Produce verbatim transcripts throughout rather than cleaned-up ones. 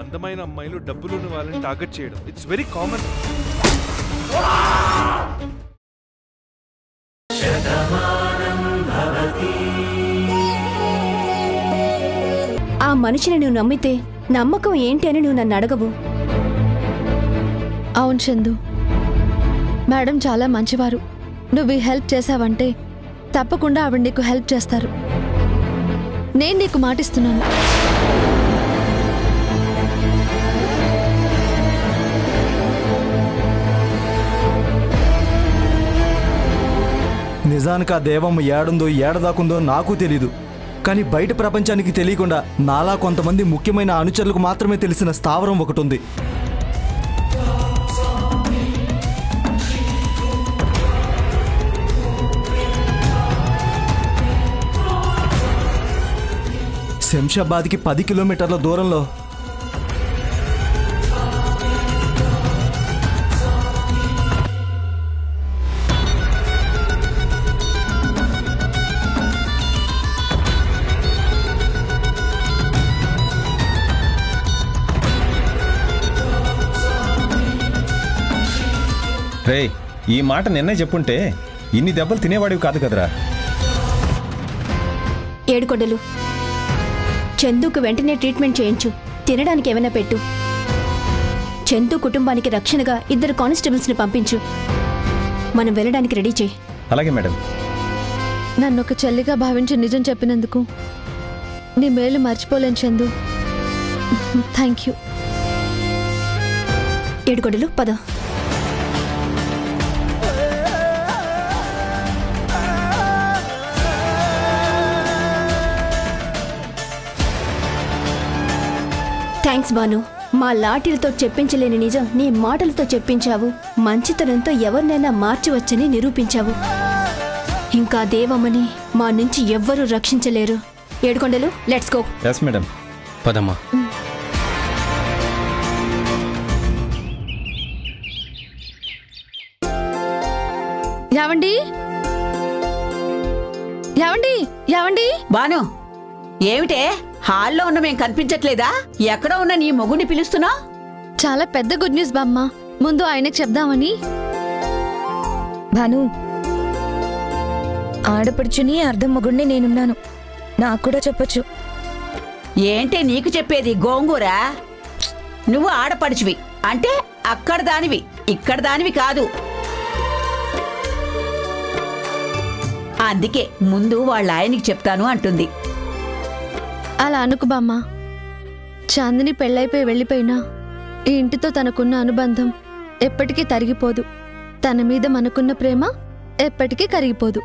అందమైన అమ్మాయిలు డబ్బులున్న వాళ్ళని టార్గెట్ చేయడం ఇట్స్ వెరీ కామన్. ఆ మనిషిని నువ్వు నమ్మితే నమ్మకం ఏంటి అని నువ్వు నన్ను అడగవు. అవును చందు, మేడం చాలా మంచివారు. నువ్వు ఈ హెల్ప్ చేసావంటే తప్పకుండా ఆవిడ నీకు హెల్ప్ చేస్తారు. నేను నీకు మాటిస్తున్నాను. నిజానికి ఆ దేవమ్మ ఏడుందో ఏడదాకుందో నాకు తెలీదు. కానీ బయట ప్రపంచానికి తెలియకుండా నాలా కొంతమంది ముఖ్యమైన అనుచరులకు మాత్రమే తెలిసిన స్థావరం ఒకటి ఉంది. శంషాబాద్కి పది కిలోమీటర్ల దూరంలో రే, ఈ మాట నిన్నే చెప్పుంటే ఇన్ని దెబ్బలు తినేవాడివి కాదు కదరా. ఏడుకొండలు, చందుకు వెంటనే ట్రీట్మెంట్ చేయించు. తినడానికి ఏమైనా పెట్టు. చందు కుటుంబానికి రక్షణగా ఇద్దరు కానిస్టేబుల్స్ని పంపించు. మనం వెళ్ళడానికి రెడీ చేయి. అలాగే మేడం. నన్ను ఒక చెల్లిగా భావించి నిజం చెప్పినందుకు నీ మేలు మర్చిపోలేను చందు. Thank you. ఏడుకొండలు పద. థ్యాంక్స్ బాను. మా లాఠీలతో చెప్పించలేని నిజం నీ మాటలతో చెప్పించావు. మంచితనంతో ఎవరినైనా మార్చవచ్చని నిరూపించావు. ఇంకా దేవమ్మని మా నుంచి ఎవ్వరూ రక్షించలేరు. Edukondalu, let's go. Yes madam. పదమ్మా. యావండి యావండి యావండి బాను, ఏమిటే హాల్లో ఉన్న మేం కనిపించట్లేదా? ఎక్కడ ఉన్న నీ మొగుడిని పిలుస్తున్నావు? చాలా పెద్ద గుడ్ న్యూస్ బామ్మ. ముందు ఆయనకు చెప్దామని. భాను, ఆడపడుచుని అర్ధం మొగుడిని నేనున్నాను. నాకు కూడా చెప్పొచ్చు. ఏంటే నీకు చెప్పేది గోంగూర? నువ్వు ఆడపడుచువి అంటే అక్కడ దానివి, ఇక్కడ దానివి కాదు. అందుకే ముందు వాళ్ళ ఆయనకి చెప్తాను అంటుంది. అలా అనుకు బామ్మ. చాందిని పెళ్ళైపోయి వెళ్ళిపోయినా ఈ ఇంటితో తనకున్న అనుబంధం ఎప్పటికీ తరిగిపోదు. తన మీద మనకున్న ప్రేమ ఎప్పటికీ కరిగిపోదు.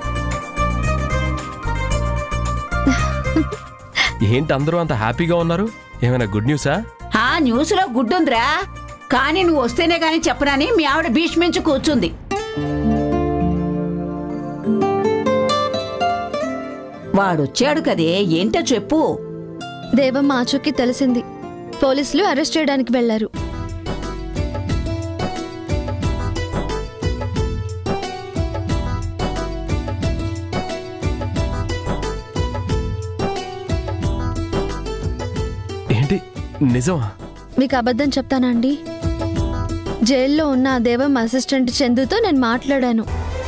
ఏంటి అందరూ అంత హ్యాపీగా ఉన్నారు? ఏమైనా గుడ్ న్యూసా? ఆ న్యూస్ లో గుడ్డుందిరా, కానీ నువ్వు వస్తేనే గాని చెప్పనని మీ ఆవిడ భీష్మించి కూర్చుంది. వాడొచ్చాడు కదే, ఏంటో చెప్పు. దేవమ్మ ఆచూకీ తెలిసింది. పోలీసులు అరెస్ట్ చేయడానికి వెళ్లారు. ఏంటి నిజమా? మీకు అబద్ధం చెప్తానా అండి? జైల్లో ఉన్న ఆ దేవమ్మ అసిస్టెంట్ చందుతో నేను మాట్లాడాను.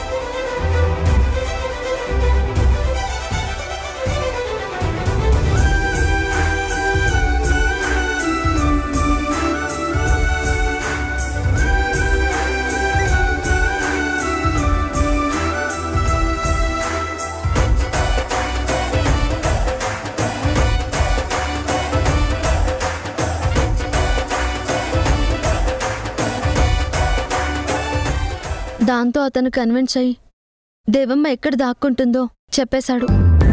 దాంతో అతను కన్విన్స్ అయ్యి దేవమ్మ ఎక్కడ దాక్కుంటుందో చెప్పేశాడు.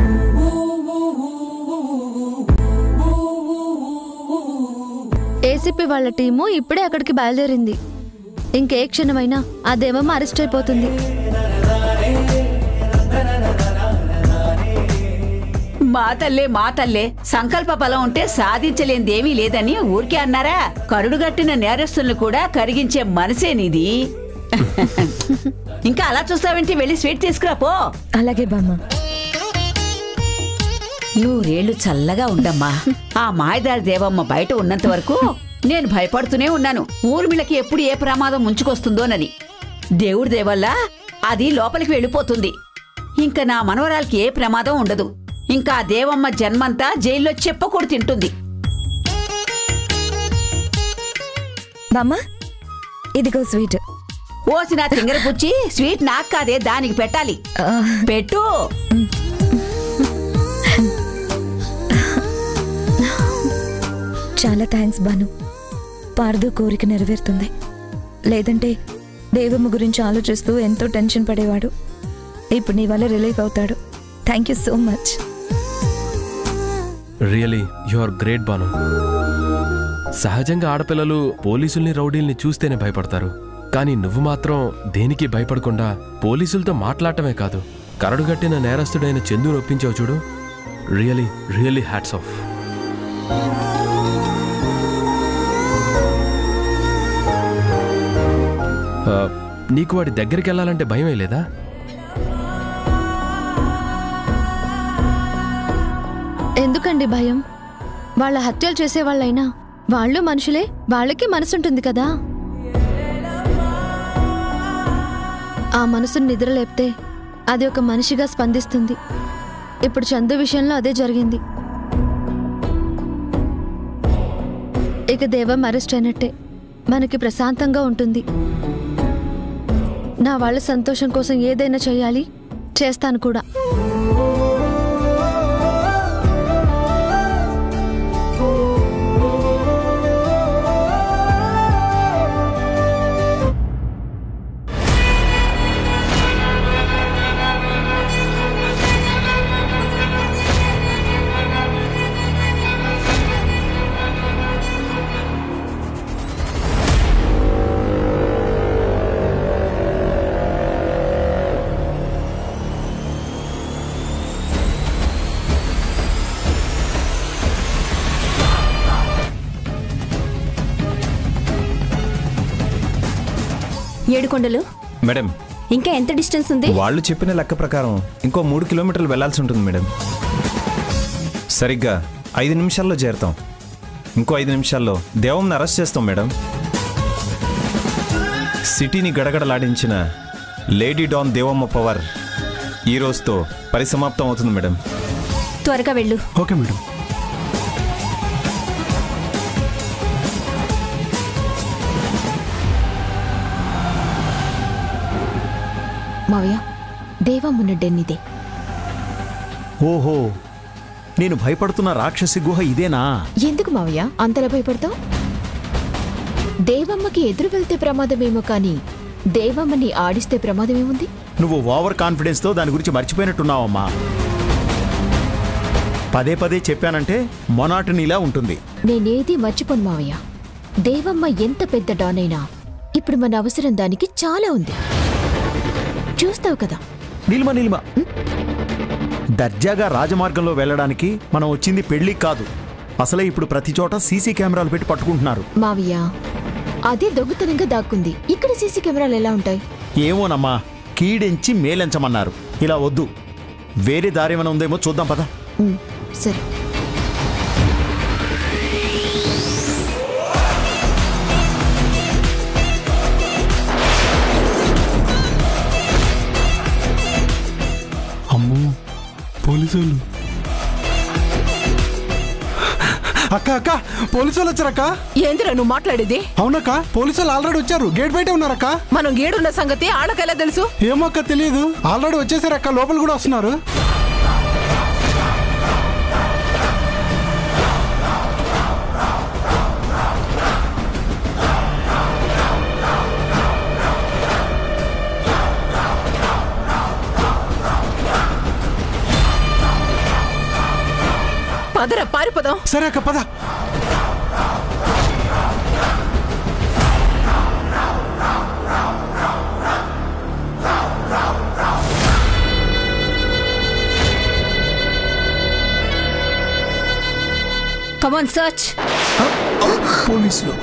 ఏసీపీ వాళ్ళ టీము ఇప్పుడే అక్కడికి బయలుదేరింది. ఇంకే క్షణమైనా ఆ దేవమ్మ అరెస్ట్ అయిపోతుంది. మా తల్లే మా తల్లే, సంకల్ప బలం ఉంటే సాధించలేనిదేమీ లేదని ఊరికే అన్నారా? కరుడుగట్టిన నేరస్తుల్ని కూడా కరిగించే మనసే నీది. ఇంకా అలా చూస్తావేంటి? వెళ్ళి స్వీట్ తీసుకురా పో. అలాగే బామ్మ. నూరేళ్లు చల్లగా ఉండమ్మా. ఆ మాయదారి దేవమ్మ బయట ఉన్నంత వరకు నేను భయపడుతూనే ఉన్నాను, ఊర్మిళకి ఎప్పుడు ఏ ప్రమాదం ముంచుకొస్తుందోనని. దేవుడి దేవల్ల అది లోపలికి వెళ్ళిపోతుంది. ఇంకా నా మనవరాలకి ఏ ప్రమాదం ఉండదు. ఇంకా ఆ దేవమ్మ జన్మంతా జైల్లో చెప్పకూడు తింటుంది. బామ్మ, ఇదిగో స్వీట్. ఓసి నా తింగర పుచ్చి, స్వీట్ నాకు కాదే, దానికి పెట్టాలి. పెట్టు. చాలా థ్యాంక్స్ బాను. పార్దు కోరిక నెరవేరుతుంది. లేదంటే దేవమ్మ గురించి ఆలోచిస్తూ ఎంతో టెన్షన్ పడేవాడు. ఇప్పుడు నీ వల్ల రిలీఫ్ అవుతాడు. Thank you so much. Really you are great Bhanu. సహజంగా ఆడపిల్లలు పోలీసుల్ని రౌడీల్ని చూస్తేనే భయపడతారు. కానీ నువ్వు మాత్రం దేనికి భయపడకుండా పోలీసులతో మాట్లాడటమే కాదు, కరడుగట్టిన నేరస్తుడైన చందును ఒప్పించావు చూడు. Really really hats off. నీకు వాడి దగ్గరికి వెళ్ళాలంటే భయమే లేదా? ఎందుకండి భయం? వాళ్ళ హత్యలు చేసేవాళ్ళైనా వాళ్ళు మనుషులే, వాళ్ళకి మనసుంటుంది కదా. ఆ మనసును నిద్రలేపితే అది ఒక మనిషిగా స్పందిస్తుంది. ఇప్పుడు చందు విషయంలో అదే జరిగింది. ఇక దేవం అరెస్ట్ అయినట్టే, మనకి ప్రశాంతంగా ఉంటుంది. నా వాళ్ళ సంతోషం కోసం ఏదైనా చేయాలి, చేస్తాను కూడా. ఏడుకొండలు మేడం, ఇంకా ఎంత డిస్టెన్స్ ఉంది? వాళ్ళు చెప్పిన లెక్క ప్రకారం ఇంకో మూడు కిలోమీటర్లు వెళ్లాల్సి ఉంటుంది మేడం. సరిగ్గా ఐదు నిమిషాల్లో చేరుతాం. ఇంకో ఐదు నిమిషాల్లో దేవంని అరెస్ట్ చేస్తాం మేడం. సిటీని గడగడలాడించిన లేడీ డాన్ దేవమ్మ పవర్ ఈ రోజుతో పరిసమాప్తం అవుతుంది మేడం. త్వరగా వెళ్ళు. Okay madam. మావయ్య, దేవమ్మున్న డెన్నిదే. ఓహో, నేను భయపడుతున్న రాక్షసి గుహ ఇదేనా? ఎందుకు మావయ్య అంతలా భయపడతావు? దేవమ్మకి ఎదురు వెళ్తే ప్రమాదమేమో, కానీ దేవమ్మని ఆడిస్తే ప్రమాదమేముంది? నువ్వు ఓవర్ కాన్ఫిడెన్స్తో దాని గురించి మర్చిపోయినట్టున్నావమ్మా. పదే పదే చెప్పానంటే మొనాటనీలా ఉంటుంది. నేనేది మర్చిపోను మావయ్య. దేవమ్మ ఎంత పెద్ద డానైనా ఇప్పుడు మన అవసరం దానికి చాలా ఉంది. చూస్తావు కదా. నిల్మ నిల్మ దర్జాగా రాజమార్గంలో వెళ్ళడానికి మనం వచ్చింది పెళ్లి కాదు. అసలే ఇప్పుడు ప్రతి చోట సీసీ కెమెరాలు పెట్టి పట్టుకుంటున్నారు. మావయ్య, అదే దొంగతనంగా దాక్కుంది. ఇక్కడ సీసీ కెమెరాలు ఎలా ఉంటాయి? ఏమోనమ్మా, కీడెంచి మేలెంచమన్నారు. ఇలా వద్దు, వేరే దారి ఏమైనా ఉందేమో చూద్దాం పద. సరే. అమ్మో, పోలీసు వాళ్ళు. అక్క అక్క పోలీసు వాళ్ళు వచ్చారక్క. ఏందిరా నువ్వు మాట్లాడేది? అవునక్క, పోలీసు వాళ్ళు ఆల్రెడీ వచ్చారు. గేట్ బయట ఉన్నారక్క. మనం గేడున్న సంగతి ఆడకెలా తెలుసు? ఏమో అక్క, తెలియదు. ఆల్రెడీ వచ్చేసారక్క, లోపల కూడా వస్తున్నారు. పదరా, పారిపోదాం. సరే అక్క, పద. Come on, search. పోలీసులు.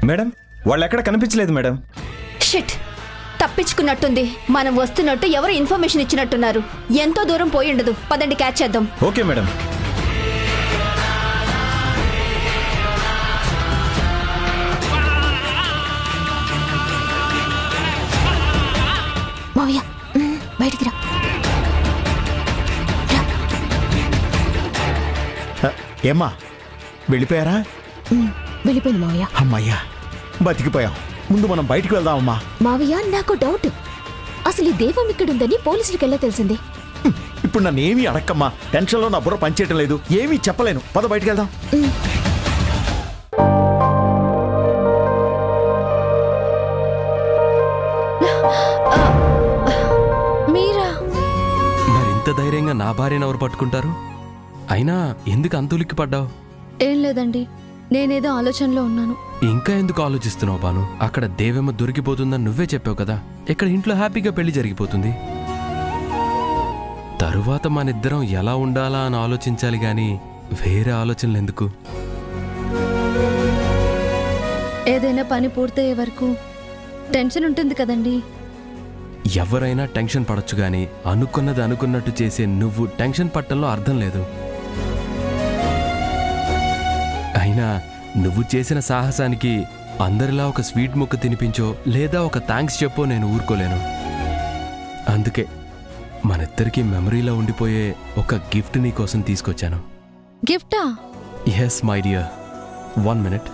మేడం వాళ్ళు ఎక్కడ కనిపించలేదు మేడం. షిట్, తప్పించుకున్నట్టుంది. మనం వస్తున్నట్టు ఎవరు ఇన్ఫర్మేషన్ ఇచ్చినట్టున్నారు. ఎంతో దూరం పోయి ఉండదు. పదండి క్యాచ్ చేద్దాం. Okay madam. మావయ్య బయటికి రా. ఏమ్మా వెళ్ళిపోయారా? వెళ్ళిపోయింది మావయ్య. అమ్మయ్యా బతికిపోయాం. ముందు మనం బయటికి వెళ్దామమ్మా. మావయ్య నాకు డౌట్, అసలు ఈ దేవం ఇక్కడుందని పోలీసులకి ఎలా తెలిసింది? ఇప్పుడు నన్ను ఏమీ అడక్కమ్మా. టెన్షన్లో నా బుర్ర పనిచేయటం లేదు. ఏమీ చెప్పలేను. పద బయటికి వెళ్దాం. మీరా? మరింత ధైర్యంగా నా భార్యను ఎవరు పట్టుకుంటారు? అయినా ఎందుకు అంతులిక్కి పడ్డావు? ఏం లేదండి, నేనేదో ఆలోచనలో ఉన్నాను. ఇంకా ఎందుకు ఆలోచిస్తున్నావు బాను? అక్కడ దేవమ్మ దొరికిపోతుందని నువ్వే చెప్పావు కదా. ఇక్కడ ఇంట్లో హ్యాపీగా పెళ్లి జరిగిపోతుంది. తరువాత మనిద్దరం ఎలా ఉండాలా అని ఆలోచించాలి గాని వేరే ఆలోచనలు ఎందుకు? ఏదైనా పని పూర్తయ్యే వరకు టెన్షన్ ఉంటుంది కదండి. ఎవరైనా టెన్షన్ పడొచ్చు గాని అనుకున్నది అనుకున్నట్టు చేసే నువ్వు టెన్షన్ పట్టడంలో అర్థం లేదు. అయినా నువ్వు చేసిన సాహసానికి అందరిలా ఒక స్వీట్ ముక్క తినిపించో లేదా ఒక థ్యాంక్స్ చెప్పో నేను ఊరుకోలేను. అందుకే మనిద్దరికీ మెమరీలో ఉండిపోయే ఒక గిఫ్ట్ నీ కోసం తీసుకొచ్చాను. గిఫ్టా? Yes my dear, one minute.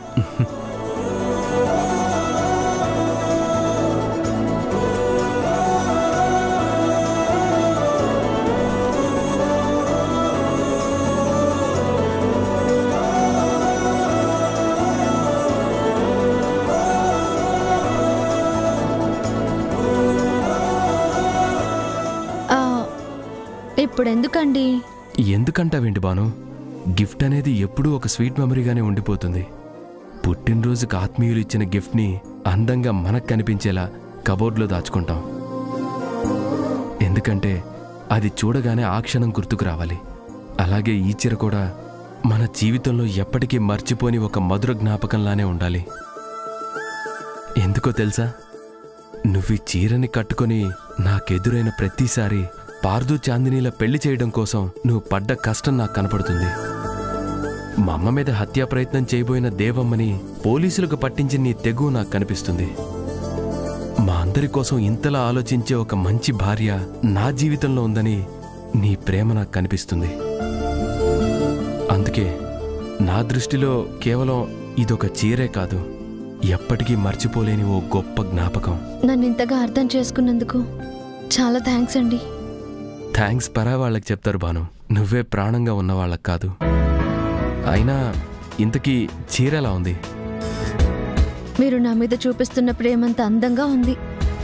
ఇప్పుడు ఎందుకండి? ఎందుకంటావేంటి బాను? గిఫ్ట్ అనేది ఎప్పుడూ ఒక స్వీట్ మెమరీగానే ఉండిపోతుంది. పుట్టినరోజుకి ఆత్మీయులు ఇచ్చిన గిఫ్ట్ని అందంగా మనకు కనిపించేలా కబోర్డ్లో దాచుకుంటాం. ఎందుకంటే అది చూడగానే ఆ క్షణం గుర్తుకు రావాలి. అలాగే ఈ చీర కూడా మన జీవితంలో ఎప్పటికీ మర్చిపోని ఒక మధుర జ్ఞాపకంలానే ఉండాలి. ఎందుకో తెలుసా? నువ్వు ఈ చీరని కట్టుకొని నాకెదురైన ప్రతిసారి పార్దు చాందినీల పెళ్లి చేయడం కోసం నువ్వు పడ్డ కష్టం నాకు కనపడుతుంది. మా అమ్మ మీద హత్యా ప్రయత్నం చేయబోయిన దేవమ్మని పోలీసులకు పట్టించిన నీ తెగు నాకు కనిపిస్తుంది. మా అందరి కోసం ఇంతలా ఆలోచించే ఒక మంచి భార్య నా జీవితంలో ఉందని నీ ప్రేమ నాకు కనిపిస్తుంది. అందుకే నా దృష్టిలో కేవలం ఇదొక చీరే కాదు, ఎప్పటికీ మర్చిపోలేని ఓ గొప్ప జ్ఞాపకం. నన్ను ఇంతగా అర్థం చేసుకున్నందుకు చాలా థ్యాంక్స్ అండి. థ్యాంక్స్ పరా వాళ్ళకి చెప్తారు బాను, నువ్వే ప్రాణంగా ఉన్న వాళ్ళకి కాదు. అయినా ఇంతకీ చీర ఎలా ఉంది? మీరు నా మీద చూపిస్తున్న ప్రేమంత అందంగా ఉంది.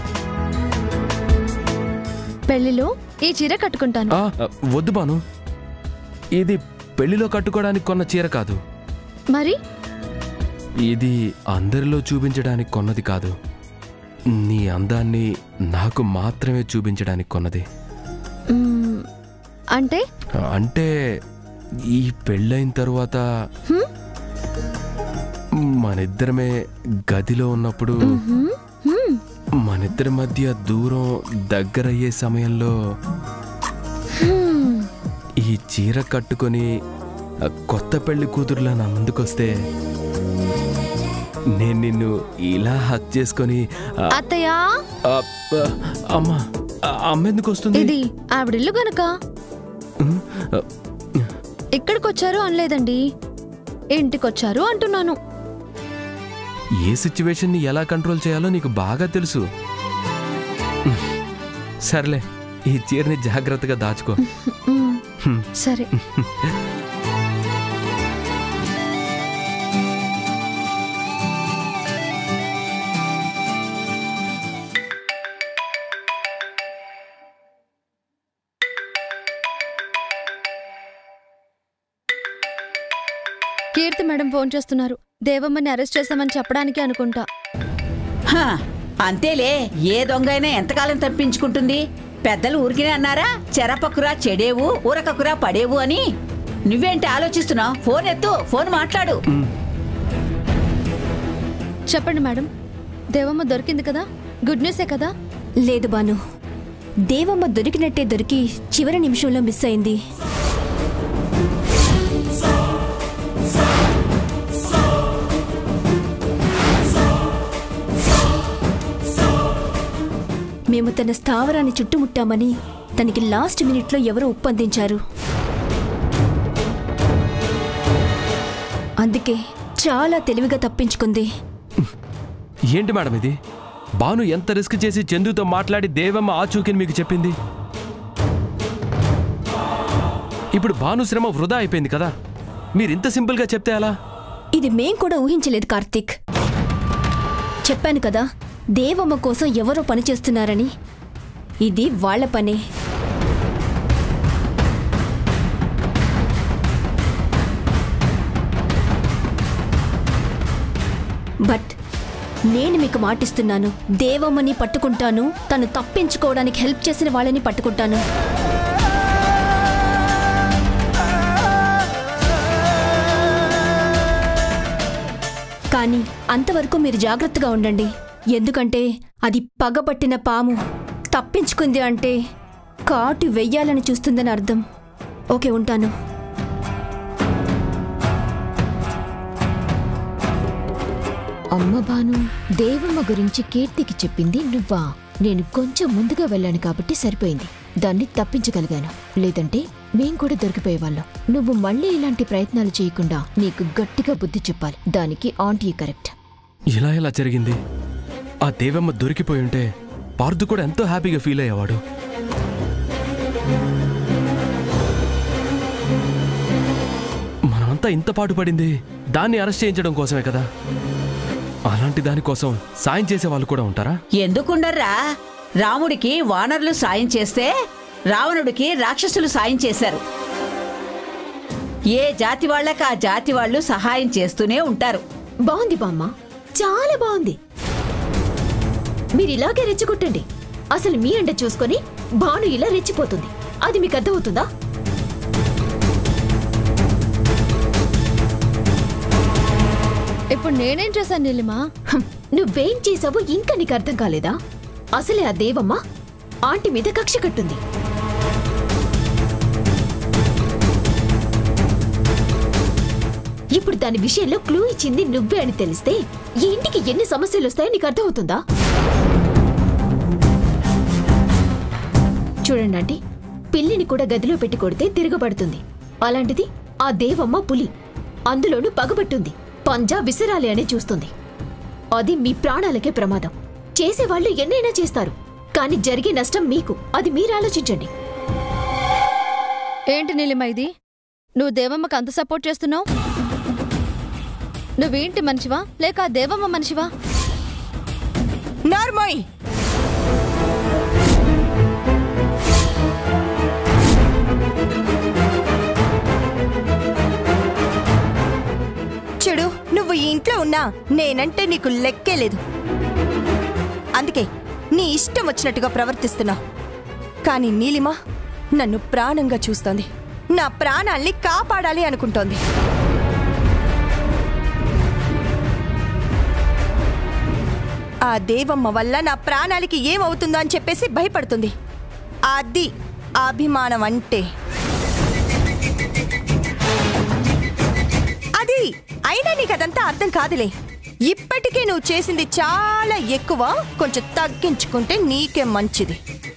పెళ్లిలో ఈ చీర కట్టుకుంటాను. వద్దు బాను, ఇది పెళ్లిలో కట్టుకోవడానికి కొన్న చీర కాదు. మరి ఇది అందరిలో చూపించడానికి కొన్నది కాదు. నీ అందాన్ని నాకు మాత్రమే చూపించడానికి కొన్నది. అంటే అంటే ఈ పెళ్ళైన తరువాత మనిద్దరమే గదిలో ఉన్నప్పుడు మనిద్దరి మధ్య దూరం దగ్గరయ్యే సమయంలో ఈ చీర కట్టుకొని కొత్త పెళ్లి కూతురులా నా ముందుకొస్తే నేను నిన్ను ఇలా హక్ చేసుకొని అత్తయ్యా అమ్మా అమ్మెందుకు వస్తుంది? ఇది ఆవిడిల్లు గనక. ఇక్కడికొచ్చారు అనలేదండి, ఇంటికొచ్చారు అంటున్నాను. ఏ సిచ్యువేషన్ని ఎలా కంట్రోల్ చేయాలో నీకు బాగా తెలుసు. సర్లే, ఈ చీరని జాగ్రత్తగా దాచుకో. సరే. కీర్తి మేడం ఫోన్ చేస్తున్నారు. దేవమ్మని అరెస్ట్ చేస్తామని చెప్పడానికి అనుకుంటా. అంతేలే, ఏ దొంగ అయినా ఎంతకాలం తప్పించుకుంటుంది? పెద్దలు ఊరికినే అన్నారా, చెరపకురా చెడేవు ఊరకకురా పడేవు అని. నువ్వేంటి ఆలోచిస్తున్నావు? ఫోన్ ఎత్తు, ఫోన్ మాట్లాడు. చెప్పండి మేడం, దేవమ్మ దొరికింది కదా? గుడ్ న్యూసే కదా? లేదు బాను, దేవమ్మ దొరికినట్టే దొరికి చివరి నిమిషంలో మిస్ అయింది. మేము తన స్థావరాన్ని చుట్టుముట్టామని తనకి లాస్ట్ మినిట్లో ఎవరో ఒప్పందించారు. అందుకే చాలా తెలివిగా తప్పించుకుంది. ఏంటి మేడం ఇది? బాను ఎంత రిస్క్ చేసి చందుతో మాట్లాడి దేవమ్మ ఆచూకీని మీకు చెప్పింది. ఇప్పుడు భాను శ్రమ వృధా అయిపోయింది కదా. మీరింత సింపుల్గా చెప్తే అలా? ఇది మేం కూడా ఊహించలేదు కార్తీక్. చెప్పాను కదా, దేవమ్మ కోసం ఎవరో పనిచేస్తున్నారని. ఇది వాళ్ల పనే. బట్ నేను మీకు మాటిస్తున్నాను, దేవమ్మని పట్టుకుంటాను, తను తప్పించుకోవడానికి హెల్ప్ చేసిన వాళ్ళని పట్టుకుంటాను. కానీ అంతవరకు మీరు జాగ్రత్తగా ఉండండి. ఎందుకంటే అది పగబట్టిన పాము. తప్పించుకుంది అంటే కాటు వెయ్యాలని చూస్తుందని అర్థం. ఓకే, ఉంటాను. అమ్మ భాను, దేవమ్మ గురించి కీర్తికి చెప్పింది నువ్వా? నేను కొంచెం ముందుగా వెళ్ళాను కాబట్టి సరిపోయింది. దాన్ని తప్పించగలిగాను. లేదంటే మేం కూడా దొరికిపోయేవాళ్ళం. నువ్వు మళ్ళీ ఇలాంటి ప్రయత్నాలు చేయకుండా నీకు గట్టిగా బుద్ధి చెప్పాలి. దానికి ఆంటీ కరెక్ట్. ఇలా ఎలా జరిగింది? ఆ దేవమ్మ దొరికిపోయి ఉంటే పార్థు కూడా ఎంతో హ్యాపీగా ఫీల్ అయ్యేవాడు. మనమంతా ఇంత పాటు పడింది దాన్ని అరెస్ట్ చేయించడం కోసమే కదా. అలాంటి దానికోసం సాయం చేసే వాళ్ళు కూడా ఉంటారా? ఎందుకుండర్రా? రాముడికి వానరులు సాయం చేస్తే రావణుడికి రాక్షసులు సాయం చేశారు. ఏ జాతి వాళ్ళకి ఆ జాతి వాళ్ళు సహాయం చేస్తూనే ఉంటారు. బాగుంది బామ్మ, చాలా బాగుంది. మీరిలాగే రెచ్చగొట్టండి. అసలు మీ అండ చూసుకొని భాను ఇలా రెచ్చిపోతుంది. అది మీకు అర్థమవుతుందా? ఇప్పుడు నేనేం చేశాను నీలిమా? నువ్వేం చేసావో ఇంకా నీకు అర్థం కాలేదా? అసలే ఆ దేవమ్మ ఆంటీ మీద కక్ష కట్టుంది. ఇప్పుడు దాని విషయంలో క్లూ ఇచ్చింది నువ్వే అని తెలిస్తే ఈ ఇంటికి ఎన్ని సమస్యలు వస్తాయో నీకు అర్థమవుతుందా? చూడండి ఆంటీ, పిల్లిని కూడా గదిలో పెట్టి కొడితే తిరగబడుతుంది. అలాంటిది ఆ దేవమ్మ పులి, అందులోనూ పగబట్టుంది. పంజా విసిరాలి అని చూస్తుంది. అది మీ ప్రాణాలకే ప్రమాదం. చేసేవాళ్లు ఎన్నైనా చేస్తారు, కానీ జరిగే నష్టం మీకు. అది మీరు ఆలోచించండి. ఏంటి నీలిమా ఇది? నువ్వు దేవమ్మకి అంత సపోర్ట్ చేస్తున్నావు? నువ్వేంటి మనిషివా లేక ఆ దేవమ్మ మనిషివా? నార్మోయ్, చూడు, నువ్వు ఈ ఇంట్లో ఉన్నా నేనంటే నీకు లెక్కే లేదు. అందుకే నీ ఇష్టం వచ్చినట్టుగా ప్రవర్తిస్తున్నావు. కానీ నీలిమ నన్ను ప్రాణంగా చూస్తోంది. నా ప్రాణాల్ని కాపాడాలి అనుకుంటోంది. ఆ దేవమ్మ వల్ల నా ప్రాణాలకి ఏమవుతుందో అని చెప్పేసి భయపడుతుంది. అది అభిమానం అంటే. అది అయినా నీకు అదంతా అర్థం కాదులే. ఇప్పటికే నువ్వు చేసింది చాలా ఎక్కువ. కొంచెం తగ్గించుకుంటే నీకే మంచిది.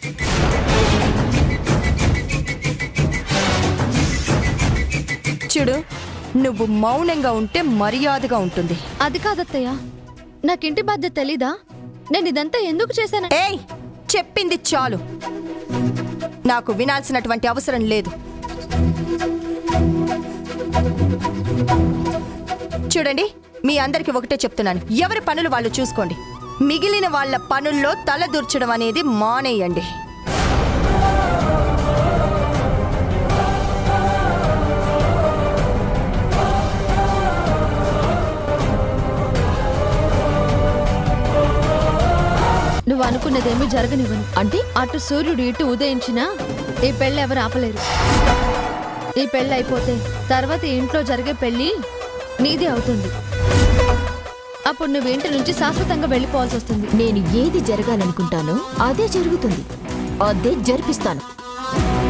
చూడు, నువ్వు మౌనంగా ఉంటే మర్యాదగా ఉంటుంది. అది కాదత్తయ్య, నాకింటి బాధ్యత తెలీదా? నేను ఇదంతా ఎందుకు చేశాను? ఏయ్, చెప్పింది చాలు. నాకు వినాల్సినటువంటి అవసరం లేదు. చూడండి, మీ అందరికి ఒకటే చెప్తున్నాను, ఎవరి పనులు వాళ్ళు చూసుకోండి. మిగిలిన వాళ్ళ పనుల్లో తల దూర్చడం అనేది మానేయండి. నువ్వు అనుకున్నదేమీ జరగనివ్వను. అంటే అటు సూర్యుడు ఇటు ఉదయించినా ఈ పెళ్ళి ఎవరు ఆపలేరు. ఈ పెళ్ళి అయిపోతే తర్వాత ఇంట్లో జరిగే పెళ్ళి నీదే అవుతుంది. అప్పుడు నువ్వు ఇంటి నుంచి శాశ్వతంగా వెళ్ళిపోవాల్సి వస్తుంది. నేను ఏది జరగాలనుకుంటానో అదే జరుగుతుంది, అదే జరిపిస్తాను.